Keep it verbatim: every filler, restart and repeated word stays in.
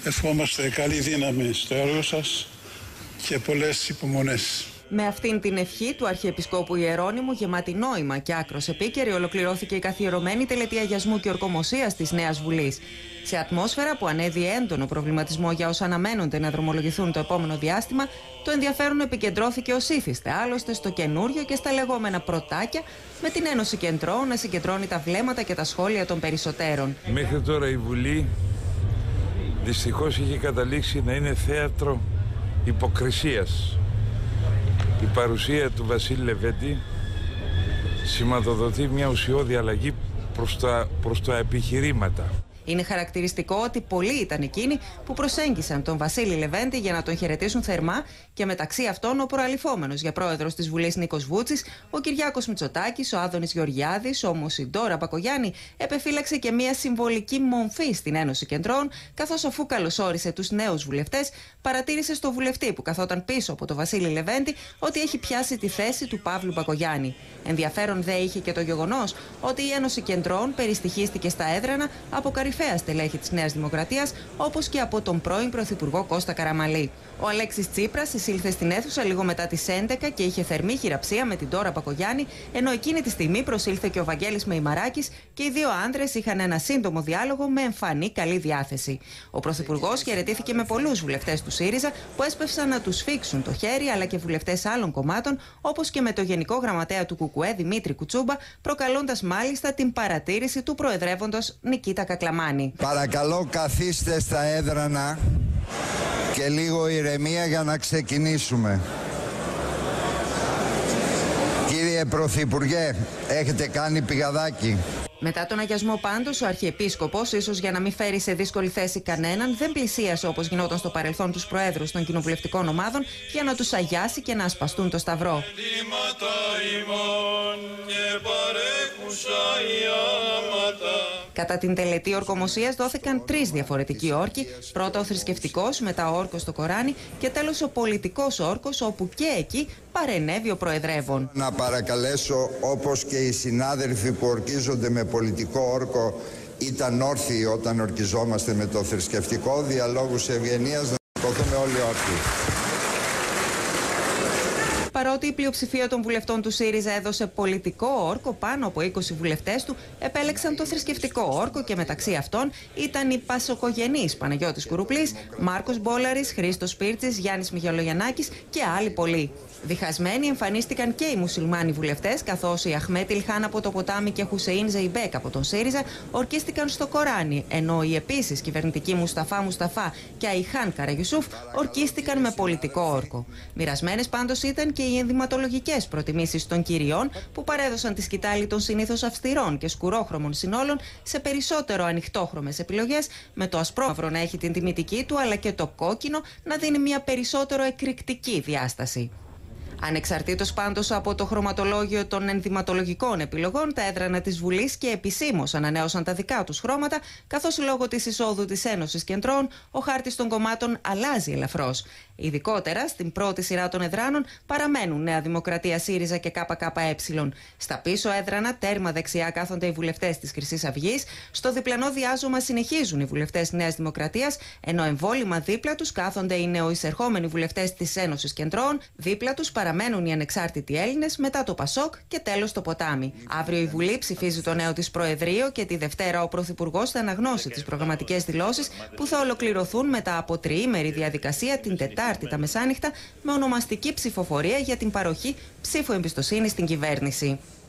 Ευχόμαστε καλή δύναμη στο έργο σας και πολλές υπομονές. Με αυτήν την ευχή του Αρχιεπισκόπου Ιερώνυμου, γεμάτη νόημα και άκρος επίκαιρη, ολοκληρώθηκε η καθιερωμένη τελετή αγιασμού και ορκομοσίας της Νέας Βουλής. Σε ατμόσφαιρα που ανέδειε έντονο προβληματισμό για όσα αναμένονται να δρομολογηθούν το επόμενο διάστημα, το ενδιαφέρον επικεντρώθηκε ως ήθιστε άλλωστε στο καινούριο και στα λεγόμενα πρωτάκια, με την Ένωση Κεντρών να συγκεντρώνει τα βλέμματα και τα σχόλια των περισσότερων. Μέχρι τώρα η Βουλή δυστυχώς είχε καταλήξει να είναι θέατρο υποκρισίας. Η παρουσία του Βασίλη Λεβέντη σηματοδοτεί μια ουσιώδη αλλαγή προς τα, προς τα επιχειρήματα. Είναι χαρακτηριστικό ότι πολλοί ήταν εκείνοι που προσέγγισαν τον Βασίλη Λεβέντη για να τον χαιρετήσουν θερμά και μεταξύ αυτών ο προαληφόμενος για πρόεδρος της Βουλής Νίκος Βούτσης, ο Κυριάκος Μητσοτάκης, ο Άδωνης Γεωργιάδης, όμως η Ντόρα Μπακογιάννη επεφύλαξε και μια συμβολική μομφή στην Ένωση Κεντρών, καθώς αφού καλωσόρισε τους νέους βουλευτές, παρατήρησε στο βουλευτή που καθόταν πίσω από τον Βασίλη Λεβέντη ότι έχει πιάσει τη θέση του Παύλου Μπακογιάννη. Ενδιαφέρον δε είχε και το γεγονός ότι η Ένωση Κεντρών περιστοιχίστηκε στα έδρανα από κορυφαία στελέχη της Νέας Δημοκρατίας, όπως και από τον πρώην Πρωθυπουργό Κώστα Καραμανλή. Ο Αλέξης Τσίπρας εισήλθε στην αίθουσα λίγο μετά τις έντεκα και είχε θερμή χειραψία με την Ντόρα Μπακογιάννη, ενώ εκείνη τη στιγμή προσήλθε και ο Βαγγέλης Μεϊμαράκης και οι δύο άντρες είχαν ένα σύντομο διάλογο με εμφανή καλή διάθεση. Ο Πρωθυπουργός χαιρετήθηκε με πολλούς βουλευτές του ΣΥΡΙΖΑ που έσπευσαν να τους σφίξουν το χέρι, αλλά και βουλευτές άλλων κομμάτων, όπως και με το Γενικό Γραμματέα του ΚΚΕ Δημήτρη Κουτσούμπα, προκαλώντας μάλιστα την παρατήρηση του προεδρεύοντος Νικήτα Κακλαμάνη. Παρακαλώ, καθίστε στα έδρανα και λίγο ηρεμία για να ξεκινήσουμε. Κύριε Πρωθυπουργέ, έχετε κάνει πηγαδάκι. Μετά τον αγιασμό πάντως, ο Αρχιεπίσκοπος, ίσως για να μην φέρει σε δύσκολη θέση κανέναν, δεν πλησίασε όπως γινόταν στο παρελθόν τους προέδρους των κοινοβουλευτικών ομάδων για να τους αγιάσει και να ασπαστούν το σταυρό. Κατά την τελετή ορκομοσίας δόθηκαν τρεις διαφορετικοί όρκοι. Πρώτα ο θρησκευτικός, μετά ο όρκος στο Κοράνι και τέλος ο πολιτικός όρκος, όπου και εκεί παρενέβη ο προεδρεύων. Να παρακαλέσω, όπως και οι συνάδελφοι που ορκίζονται με πολιτικό όρκο ήταν όρθιοι όταν ορκιζόμαστε με το θρησκευτικό, διαλόγους ευγενίας, να σηκωθούμε όλοι όρθιοι. Παρότι η πλειοψηφία των βουλευτών του ΣΥΡΙΖΑ έδωσε πολιτικό όρκο, πάνω από είκοσι βουλευτές του επέλεξαν το θρησκευτικό όρκο και μεταξύ αυτών ήταν οι πασοκογενείς Παναγιώτης Κουρουπλής, Μάρκος Μπόλαρης, Χρήστος Πίρτσης, Γιάννης Μιχελογιαννάκης και άλλοι πολλοί. Διχασμένοι εμφανίστηκαν και οι μουσουλμάνοι βουλευτές, καθώς οι Αχμέτ Ηλχάν από το Ποτάμι και Χουσεΐν Ζεϊμπέκ από τον ΣΥΡΙΖΑ ορκίστηκαν στο Κοράνι, ενώ οι επίσης κυβερνητικοί Μουσταφά Μουσταφά και Αϊχάν Καραγιουσούφ ορκίστηκαν με πολιτικό όρκο. Μοιρασμένες πάντως ήταν και οι ενδυματολογικές προτιμήσεις των κυριών, που παρέδωσαν τη σκητάλη των συνήθως αυστηρών και σκουρόχρωμων συνόλων σε περισσότερο ανοιχτόχρωμες επιλογές, με το ασπρόμαυρο να έχει την τιμητική του, αλλά και το κόκκινο να δίνει μια περισσότερο εκρηκτική διάσταση. Ανεξαρτήτως πάντως από το χρωματολόγιο των ενδυματολογικών επιλογών, τα έδρανα της Βουλής και επισήμως ανανέωσαν τα δικά τους χρώματα, καθώς λόγω της εισόδου της Ένωσης Κεντρών ο χάρτης των κομμάτων αλλάζει ελαφρώς. Ειδικότερα στην πρώτη σειρά των εδράνων παραμένουν Νέα Δημοκρατία, ΣΥΡΙΖΑ και ΚΚΕ. Στα πίσω έδρανα τέρμα δεξιά κάθονται οι βουλευτές της Χρυσής Αυγής, στο διπλανό διάζωμα συνεχίζουν οι βουλευτές Νέας Δημοκρατίας, ενώ εμβόλυμα δίπλα τους κάθονται οι νεοεισερχόμενοι βουλευτές της Ένωσης Κεντρών, δίπλα τους παραμένουν οι ανεξάρτητοι Έλληνες, μετά το Πασόκ και τέλος το Ποτάμι. Αύριο η Βουλή ψηφίζει το νέο της Προεδρείο και τη Δευτέρα ο Πρωθυπουργός θα αναγνώσει τις προγραμματικές δηλώσεις που θα ολοκληρωθούν μετά από τριήμερη διαδικασία την Τετάρτη τα μεσάνυχτα, με ονομαστική ψηφοφορία για την παροχή ψήφου εμπιστοσύνης στην κυβέρνηση.